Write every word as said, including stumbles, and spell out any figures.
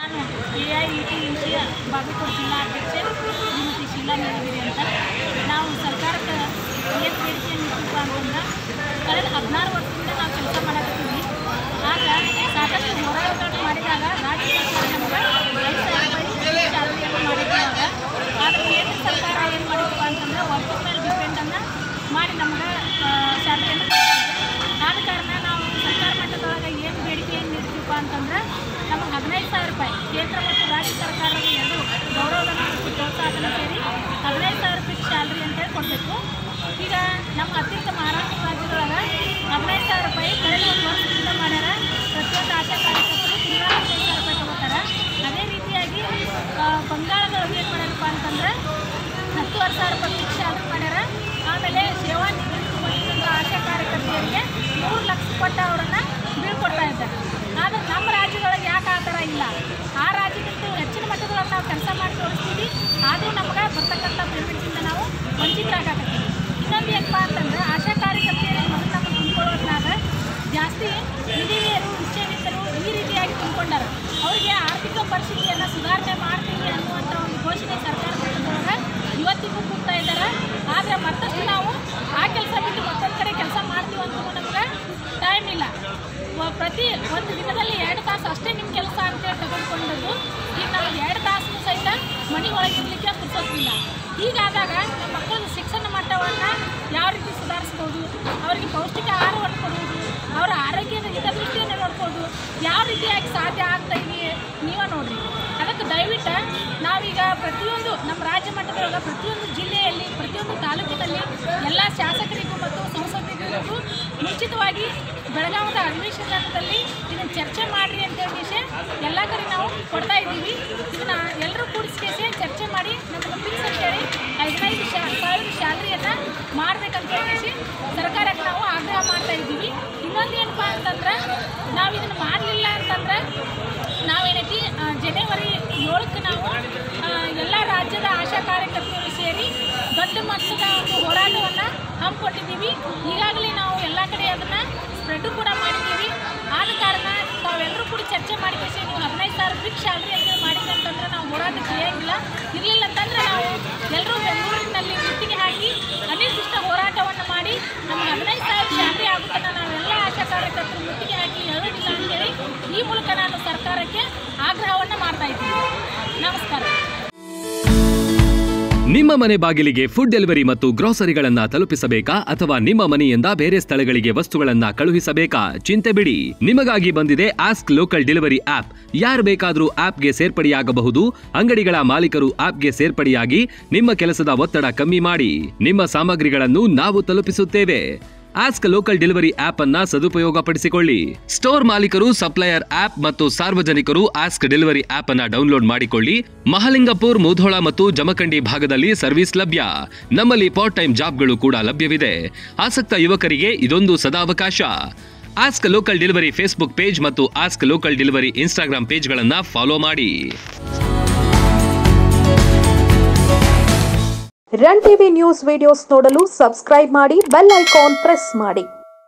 ನಾನು A I E T ವಿಷಯ ಬಾಗಲಕೋಟೆ ಜಿಲ್ಲಾ ಅಧ್ಯಕ್ಷೆ ಶ್ರೀಮತಿ ಶೀಲಾ ನೀಲಗಿರಿ ಅಂತ. ನಾವು ಸರ್ಕಾರಕ್ಕೆ ಏನು ಬೇಡಿಕೆಯನ್ನು ಇಟ್ಟಿಪ್ಪ ಅಂತಂದ್ರೆ ಕಳೆದ ಹದಿನಾರು ವರ್ಷದಿಂದ ನಾವು ಕೆಲಸ ಮಾಡಕತ್ತೀವಿ. ಆಗ ಸಾಕಷ್ಟು ಹೋರಾಟಗಳನ್ನು ಮಾಡಿದಾಗ ರಾಜ್ಯ ಸರ್ಕಾರ ನಮಗೆ ಐದು ಸಾವಿರ ರೂಪಾಯಿ ಚಾಲನೆಯನ್ನು ಮಾಡಿದ್ದಾಗ ಆದರೆ ಕೇಂದ್ರ ಸರ್ಕಾರ ಏನು ಮಾಡಿದಪ್ಪ ಅಂತಂದ್ರೆ ವರ್ಷದ ಮೇಲೆ ಡಿಪೆಂಡನ್ನು ಮಾಡಿ ನಮಗೆ ಶಾಲೆಯನ್ನು ಆದ ಕಾರಣ ನಾವು ಸರ್ಕಾರ ಮಟ್ಟದೊಳಗೆ ಏನು ಬೇಡಿಕೆಯನ್ನು ಇಡ್ತೀವಪ್ಪ ಅಂತಂದ್ರೆ ನಮಗೆ ಹದಿನೈದು ಸಾವಿರ ರೂಪಾಯಿ ಕೇಂದ್ರ ಮತ್ತು ರಾಜ್ಯ ಸರ್ಕಾರದ ಎರಡು ಗೌರವಧನ ಮತ್ತು ಪ್ರೋತ್ಸಾಹನ ಸೇರಿ ಹದಿನೈದು ಸಾವಿರ ರೂಪಾಯಿ ಸ್ಯಾಲ್ರಿ ಅಂತೇಳಿ ಕೊಡಬೇಕು. ಈಗ ನಮ್ಮ ಅತ್ಯಂತ ಮಹಾರಾಷ್ಟ್ರ ರಾಜ್ಯದೊಳಗೆ ಹದಿನೈದು ಸಾವಿರ ರೂಪಾಯಿ ಕಳೆದ ಒಂದು ವರ್ಷದಿಂದ ಮಾಡ್ಯಾರ. ಪ್ರತಿಯೊಂದು ಆಶಾ ಕಾರ್ಯಕರ್ತರು ತಿಂಗಳ ಹದಿನೈದು ಸಾವಿರ ರೂಪಾಯಿ ತಗೋತಾರೆ. ಅದೇ ರೀತಿಯಾಗಿ ಬಂಗಾಳದೊಳಗೆ ಏನು ಮಾಡ್ಯಾರಪ್ಪ ಅಂತಂದ್ರೆ ಹತ್ತುವರೆ ಸಾವಿರ ರೂಪಾಯಿ ಫಿಕ್ಸ್ ಸ್ಯಾಲ್ರಿ ಮಾಡ್ಯಾರ. ಆಮೇಲೆ ಸೇವಾ ನಿವೃತ್ತಿ ಹೊಂದಿದ ಆಶಾ ಕಾರ್ಯಕರ್ತೆಯರಿಗೆ ಮೂರು ಲಕ್ಷ ಕೊಟ್ಟ ಅವರನ್ನು ಬೀಳ್ಕೊಡ್ತಾ ಇದ್ದಾರೆ. ಆದರೆ ನಮ್ಮ ರಾಜ್ಯದೊಳಗೆ ಯಾಕೆ ಆ ಥರ ಇಲ್ಲ? ಆ ರಾಜ್ಯಕ್ಕಿಂತ ಹೆಚ್ಚಿನ ಮಟ್ಟದೊಳಗೆ ನಾವು ಕೆಲಸ ಮಾಡಿ ತೋರಿಸ್ತೀವಿ, ಆದರೂ ನಮಗೆ ಬರ್ತಕ್ಕಂಥ ಪೇಮೆಂಟ್ಸಿಂದ ನಾವು ವಂಚಿತರಾಗತ್ತೀವಿ. ಇನ್ನೊಂದು ಏನಪ್ಪ ಅಂತಂದ್ರೆ ಆಶಾ ಕಾರ್ಯಕರ್ತೆಯರಿಗೆ ಮೊದಲು ನಮಗೆ ತುಂಬಿಕೊಳ್ಳೋದ್ರಾಗ ಜಾಸ್ತಿ ವಿಧವೆಯರು ವಿಚ್ಛೇದಿತರು ಈ ರೀತಿಯಾಗಿ ತುಂಬಿಕೊಂಡಾರ. ಅವರಿಗೆ ಆರ್ಥಿಕ ಪರಿಸ್ಥಿತಿಯನ್ನು ಸುಧಾರಣೆ ಮಾಡ್ತೀವಿ ಅನ್ನುವಂಥ ಒಂದು ಘೋಷಣೆ ಸರ್ಕಾರ ಮಟ್ಟದೊಳಗೆ ಇವತ್ತಿಗೂ ಕೂಗ್ತಾ ಇದ್ದಾರೆ. ಆದರೆ ಮತ್ತಷ್ಟು ನಾವು ಆ ಕೆಲಸ ಬಿಟ್ಟು ಮತ್ತೊಂದು ಕಡೆ ಕೆಲಸ ಮಾಡ್ತೀವಿ ಅಂತ ನಮ್ಗೆ ಟೈಮ್ ಇಲ್ಲ. ಪ್ರತಿ ಒಂದು ದಿನದಲ್ಲಿ ಎರಡು ತಾಸು ಅಷ್ಟೇ ನಿಮ್ಮ ಕೆಲಸ ಅಂತೇಳಿ ತೆಗೆದುಕೊಂಡದ್ದು ಈಗ ನಮಗೆ ಎರಡು ತಾಸು ಸಹಿತ ಮನೆ ಒಳಗಿರಲಿಕ್ಕೆ ಕುರ್ಸೋದಿಲ್ಲ. ಹೀಗಾದಾಗ ನಮ್ಮ ಮಕ್ಕಳ ಶಿಕ್ಷಣ ಮಟ್ಟವನ್ನು ಯಾವ ರೀತಿ ಸುಧಾರಿಸ್ಬೋದು, ಅವರಿಗೆ ಪೌಷ್ಟಿಕ ಆಹಾರವನ್ನು ಕೊಡುವುದು, ಅವರ ಆರೋಗ್ಯದ ಹಿತದೃಷ್ಟಿಯನ್ನು ನೋಡ್ಬೋದು, ಯಾವ ರೀತಿಯಾಗಿ ಸಾಧ್ಯ ಆಗ್ತಾ ಇದೆಯೇ ನೀವೇ ನೋಡಿರಿ. ಅದಕ್ಕೆ ದಯವಿಟ್ಟು ನಾವೀಗ ಪ್ರತಿಯೊಂದು ನಮ್ಮ ರಾಜ್ಯ ಮಟ್ಟದೊಳಗೆ ಪ್ರತಿಯೊಂದು ಜಿಲ್ಲೆಯಲ್ಲಿ ಪ್ರತಿಯೊಂದು ತಾಲೂಕಿನಲ್ಲಿ ಎಲ್ಲ ಶಾಸಕರಿಗೂ ಮತ್ತು ಸಂಸದರಿಗೂ ಮುಂಚಿತವಾಗಿ ಬೆಳಗಾವದ ಅಧಿವೇಶನದಲ್ಲಿ ಇದನ್ನು ಚರ್ಚೆ ಮಾಡಿರಿ ಅಂತ ವಿಷಯ ಎಲ್ಲ ಕಡೆ ನಾವು ಕೊಡ್ತಾ ಇದ್ದೀವಿ. ಇದನ್ನು ಎಲ್ಲರೂ ಕೂಡಿಸ್ಕೇಸಿ ಚರ್ಚೆ ಮಾಡಿ ನಮಗೆ ಫಿಕ್ಸ್ ಅಂತೇಳಿ ಹದಿನೈದು ಶಾ ಸಾವಿರ ಸ್ಯಾಲ್ರಿಯನ್ನು ಮಾಡಬೇಕಂತ ಹೇಳಿ ಸರ್ಕಾರಕ್ಕೆ ನಾವು ಆಗ್ರಹ ಮಾಡ್ತಾ ಇದ್ದೀವಿ. ಇನ್ನೊಂದು ಏನಪ್ಪ ಅಂತಂದ್ರೆ ನಾವು ಇದನ್ನು ಮಾಡಲಿಲ್ಲ ಅಂತಂದ್ರೆ ನಾವೇನೈತಿ ಜನವರಿ ಏಳಕ್ಕೆ ನಾವು ಎಲ್ಲ ರಾಜ್ಯದ ಆಶಾ ಕಾರ್ಯಕರ್ತರು ಸೇರಿ ದೊಡ್ಡ ಮಟ್ಟದ ಒಂದು ಹೋರಾಟವನ್ನು ಹಮ್ಮಿಕೊಂಡಿದ್ದೀವಿ. ಈಗಾಗಲೇ ನಾವು ಎಲ್ಲ ಕಡೆ ಅದನ್ನು ಸ್ಪ್ರೆಡ್ಡು ಕೂಡ ಮಾಡಿದ್ದೀವಿ. ಆದ ಕಾರಣ ತಾವೆಲ್ಲರೂ ಕೂಡ ಚರ್ಚೆ ಮಾಡಿಕೇಸಿ ನೀವು ಹದಿನೈದು ಸಾವಿರ ಫಿಕ್ಸ್ ಸ್ಯಾಲ್ರಿ ಅಂತ ಮಾಡಿದ್ದೆ ಅಂತಂದ್ರೆ ನಾವು ಹೋರಾಟಕ್ಕೆ ಇರೋಂಗಿಲ್ಲ. ಇರಲಿಲ್ಲ ಅಂತಂದ್ರೆ ನಾವು ಎಲ್ಲರೂ ಬೆಂಗಳೂರಿನಲ್ಲಿ ಮುತ್ತಿಗೆ ಹಾಕಿ ಅನಿರ್ದಿಷ್ಟ ಹೋರಾಟವನ್ನು ಮಾಡಿ ನಮಗೆ ಹದಿನೈದು ಸಾವಿರ ಸ್ಯಾಲ್ರಿ ಆಗುತ್ತೆ ನಾವೆಲ್ಲ ಆಶಾ ಕಾರ್ಯಕರ್ತರು ಮುತ್ತಿಗೆ ಹಾಕಿ ಹೇಳೋದಿಲ್ಲ ಅಂತೇಳಿ ಈ ಮೂಲಕ ನಾನು ಸರ್ಕಾರಕ್ಕೆ ಆಗ್ರಹವನ್ನು ಮಾಡ್ತಾ ಇದ್ದೀನಿ. ನಮಸ್ಕಾರ. ನಿಮ್ಮ ಮನೆ ಬಾಗಿಲಿಗೆ ಫುಡ್ ಡೆಲಿವರಿ ಮತ್ತು ಗ್ರೋಸರಿಗಳನ್ನ ತಲುಪಿಸಬೇಕಾ ಅಥವಾ ನಿಮ್ಮ ಮನೆಯಿಂದ ಬೇರೆ ಸ್ಥಳಗಳಿಗೆ ವಸ್ತುಗಳನ್ನ ಕಳುಹಿಸಬೇಕಾ? ಚಿಂತೆ ಬಿಡಿ, ನಿಮಗಾಗಿ ಬಂದಿದೆ ಆಸ್ಕ್ ಲೋಕಲ್ ಡೆಲಿವರಿ ಆಪ್. ಯಾರು ಬೇಕಾದರೂ ಆಪ್ಗೆ ಸೇರ್ಪಡೆಯಾಗಬಹುದು. ಅಂಗಡಿಗಳ ಮಾಲೀಕರು ಆಪ್ಗೆ ಸೇರ್ಪಡೆಯಾಗಿ ನಿಮ್ಮ ಕೆಲಸದ ಒತ್ತಡ ಕಮ್ಮಿ ಮಾಡಿ ನಿಮ್ಮ ಸಾಮಗ್ರಿಗಳನ್ನು ನಾವು ತಲುಪಿಸುತ್ತೇವೆ. ಆಸ್ಕ್ ಲೋಕಲ್ ಡೆಲಿವರಿ ಆಪ್ ಅನ್ನ ಸದುಪಯೋಗಪಡಿಸಿಕೊಳ್ಳಿ. ಸ್ಟೋರ್ ಮಾಲೀಕರು, ಸಪ್ಲೈಯರ್ ಆಪ್ ಮತ್ತು ಸಾರ್ವಜನಿಕರು ಆಸ್ಕ್ ಡೆಲಿವರಿ ಆಪ್ ಅನ್ನ ಡೌನ್ಲೋಡ್ ಮಾಡಿಕೊಳ್ಳಿ. ಮಹಾಲಿಂಗಪುರ್, ಮುಧೋಳ ಮತ್ತು ಜಮಖಂಡಿ ಭಾಗದಲ್ಲಿ ಸರ್ವಿಸ್ ಲಭ್ಯ. ನಮ್ಮಲ್ಲಿ ಪಾರ್ಟ್ ಟೈಮ್ ಜಾಬ್ಗಳು ಕೂಡ ಲಭ್ಯವಿದೆ. ಆಸಕ್ತ ಯುವಕರಿಗೆ ಇದೊಂದು ಸದಾವಕಾಶ. Ask local delivery Facebook page ಮತ್ತು ಆಸ್ಕ್ ಲೋಕಲ್ ಡೆಲಿವರಿ ಇನ್ಸ್ಟಾಗ್ರಾಮ್ ಪೇಜ್ಗಳನ್ನ ಫಾಲೋ ಮಾಡಿ. ರನ್ ಟಿವಿ ನ್ಯೂಸ್ ವಿಡಿಯೋಸ್ ನೋಡಲು ಸಬ್ಸ್ಕ್ರೈಬ್ ಮಾಡಿ, ಬೆಲ್ ಐಕಾನ್ ಪ್ರೆಸ್ ಮಾಡಿ.